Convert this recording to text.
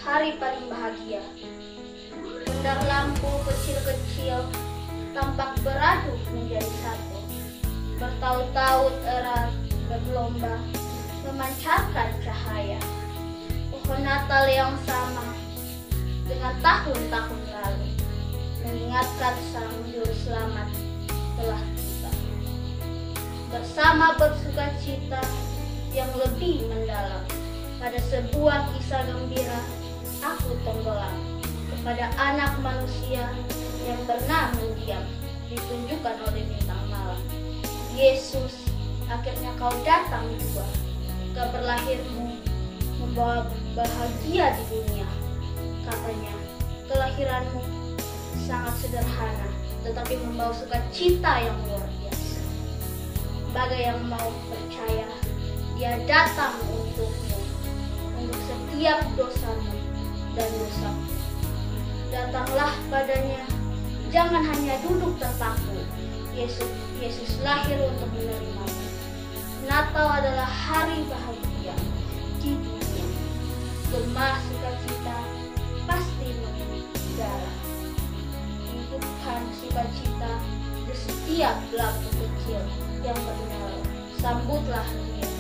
hari paling bahagia. Bundar lampu kecil-kecil tampak beradu menjadi satu. Bertaut-taut erat berlomba memancarkan cahaya. Pohon Natal yang sama dengan tahun-tahun lalu mengingatkan sang juru selamat telah tiba. Bersama bersuka cita yang lebih mendalam pada sebuah kisah gembira, aku tenggelam kepada anak manusia yang pernah mendiam ditunjukkan oleh bintang malam. Yesus, akhirnya kau datang juga. Kabar lahirmu membawa bahagia di dunia. Katanya, kelahiranmu sangat sederhana, tetapi membawa sukacita yang luar biasa. Bagi yang mau percaya, Dia datang untukmu, untuk setiap dosamu dan dosamu. Datanglah padanya, jangan hanya duduk terpaku. Yesus lahir untuk menerimamu. Natal adalah hari bahagia di dunia. Gemah sukacita pasti mengudara. Hidupkan sukacita di setiap lampu kecil yang bernyala. Sambutlah Dia.